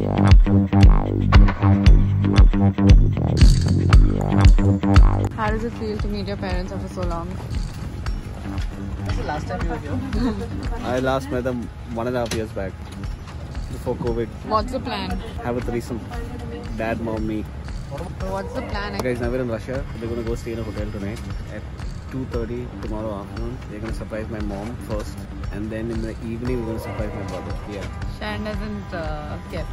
How does it feel to meet your parents after so long? When's the last time you were here? I last met them 1.5 years back. Before COVID. What's the plan? Have a threesome. Dad, mom, me. What's the plan? Guys, now we're in Russia. We're gonna go stay in a hotel tonight at 2:30 tomorrow afternoon. We're gonna surprise my mom first, and then in the evening we're gonna surprise my brother. Yeah. Sharon doesn't care.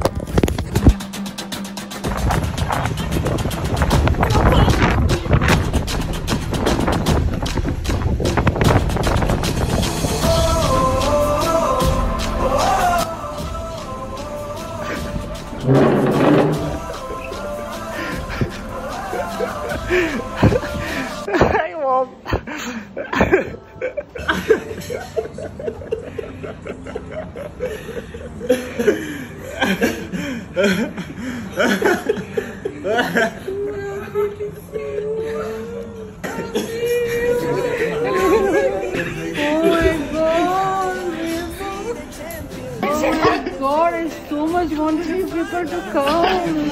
Hi, mom. God, I so much want these people to come.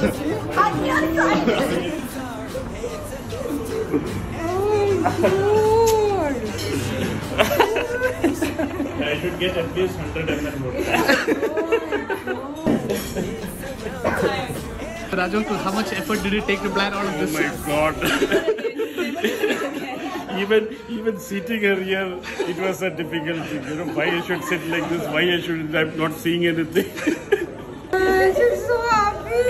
I should get at least 100 ml more. Raju, how much effort did it take to plan all of this? Oh my god. even sitting here, it was a difficult thing. You know, why I should sit like this, why I should, I'm not seeing anything. I'm so happy.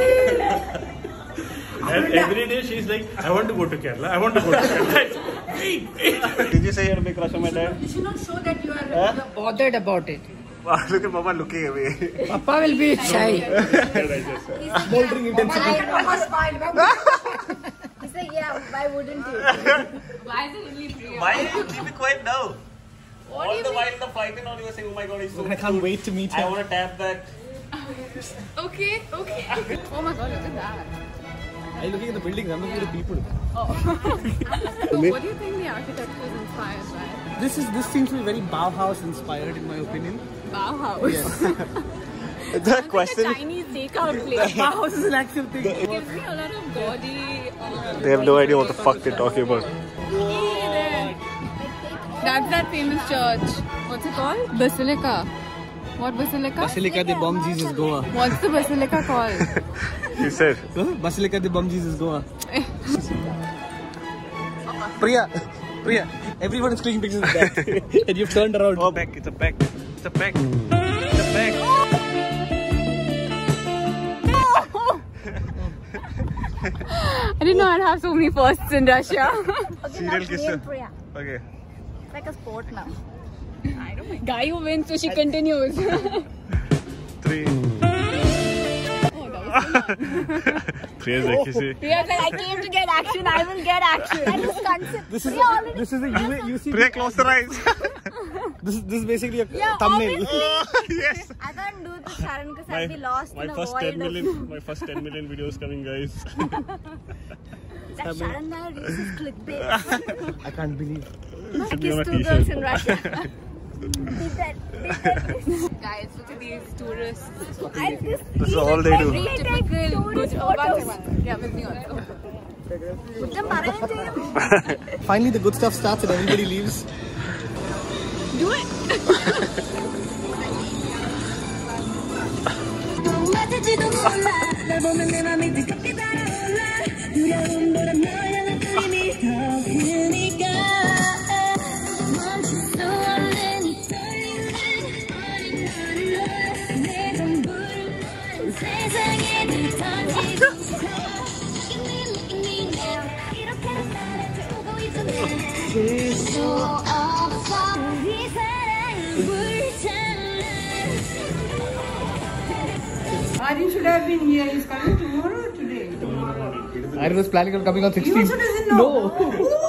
And every day she's like, I want to go to Kerala, I want to go to Kerala. Wait. Did you say you're a big crush on my dad? You should not show that you are bothered about it. Wow, look at Mama looking away. Papa will be shy. Moldering intensity. He said, yeah, why wouldn't you? Why is it only 3 Why did you keep it quiet now? What All do you the mean? while the flight and all you were saying, oh my god, he's so I can't wait to meet I him. want to tap that. Okay. Oh my god, look at that. Are you looking at the buildings? I'm looking at the people. What do you think the architecture is inspired by? This seems to be very Bauhaus inspired in my opinion. Bauhaus. Yes. The question. It's a Chinese takeout place. Bauhaus is an actual thing. It gives me a lot of gaudy. They have no idea what the fuck they're talking about. That's that famous church. What's it called? Basilica. What basilica? Basilica de Bom Jesus Goa. What's the basilica called? You said. Basilica de Bom Jesus Goa. Priya, everyone is clicking pictures of that. And you've turned around. Oh, back. It's a back. It's a back. It's a back. I didn't know I'd have so many firsts in Russia. Okay, Serial now kisser. name Priya. Okay. It's like a sport now. Guy who wins, so she continues. 3. Priya's like, you see. Priya's like, I came to get action, I will get action. And this concept. This is a UC. Priya, close the eyes. This is basically a Yeah, thumbnail. Yes. I can't do this, Sharon, because I'll be lost My in a first void 10 million, my first 10 million videos coming, guys. That Sharon now reaches clickbait. I can't believe. Should be on a Kiss 2 girls t-shirt. in Russia. Did that. Guys, look at these tourists. And this That's all they do. Typical good photos. Yeah, with me also. Finally, the good stuff starts and everybody leaves. Do it. Aryan should have been here. He's coming tomorrow or today? I was planning on coming on 16th. He also doesn't know. No.